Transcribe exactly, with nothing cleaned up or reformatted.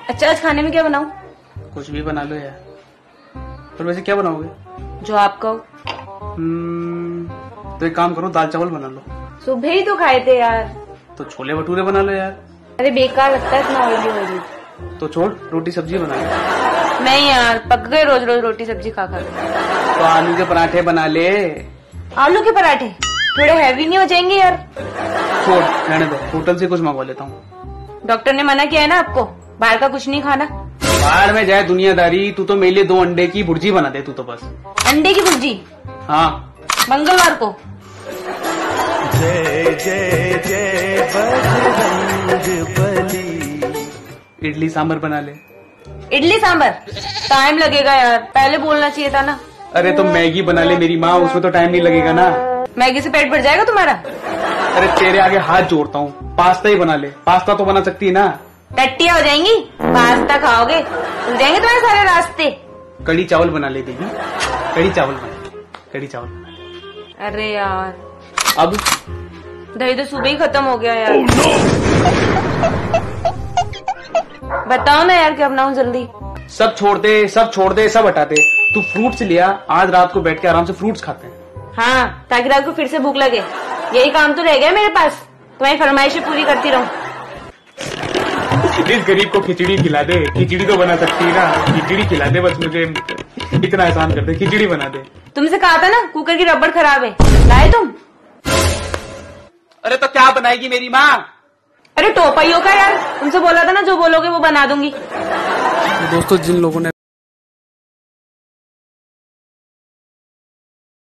अच्छा, आज खाने में क्या बनाऊं? कुछ भी बना लो यार। पर वैसे क्या बनाओगे? जो आप कहो। हम्म, तो एक काम करो, दाल चावल बना लो। सुबह ही तो खाए थे यार। तो छोले भटूरे बना लो यार। अरे बेकार लगता है इतना ऑयली ऑयली। तो छोड़, रोटी सब्जी बना लो। नहीं यार, पक गए रोज रोज रोटी सब्जी खा खा के। तो आलू के पराठे बना ले। आलू के पराठे थोड़े हैवी नहीं हो जाएंगे यार? छोड़, रहने दो, होटल से कुछ मंगवा लेता हूँ। डॉक्टर ने मना किया है ना आपको, बाहर का कुछ नहीं खाना। बाहर में जाए दुनियादारी, तू तो मेरे लिए दो अंडे की भुर्जी बना दे तू तो बस। अंडे की भुर्जी? हाँ, मंगलवार को। जय जय जय बजरंगबली। इडली सांभर बना ले। इडली सांभर टाइम लगेगा यार, पहले बोलना चाहिए था ना। अरे तो मैगी बना ले मेरी माँ, उसमें तो टाइम नहीं लगेगा ना। मैगी से पेट भर जाएगा तुम्हारा? अरे तेरे आगे हाथ जोड़ता हूँ, पास्ता ही बना ले। पास्ता तो बना सकती है ना। टट्टियां हो जाएंगी, पास्ता खाओगे खुल जाएंगे तुम्हारे सारे रास्ते। कड़ी चावल बना ले दीदी, कड़ी चावल बना ले, कड़ी चावल बना ले। अरे यार, अब दही तो सुबह ही खत्म हो गया यार। oh, no! बताओ ना यार, क्या बनाऊं जल्दी। सब छोड़ दे, सब छोड़ दे, सब हटा दे। तू फ्रूट्स लिया, आज रात को बैठ के आराम से फ्रूट्स खाते हैं। हाँ, ताकि रात को फिर से भूख लगे। यही काम तो रह गया मेरे पास, तुम्हारी फरमाइशें पूरी करती रहूं। इस गरीब को खिचड़ी खिला दे। खिचड़ी तो बना सकती है ना, खिचड़ी खिला दे बस, मुझे इतना एहसान कर दे, खिचड़ी बना दे। तुमसे कहा था ना कुकर की रबड़ खराब है, लाए तुम? अरे तो क्या बनाएगी मेरी माँ? अरे टोपाइयों का यार, तुमसे बोला था ना जो बोलोगे वो बना दूंगी। दोस्तों, जिन लोगों ने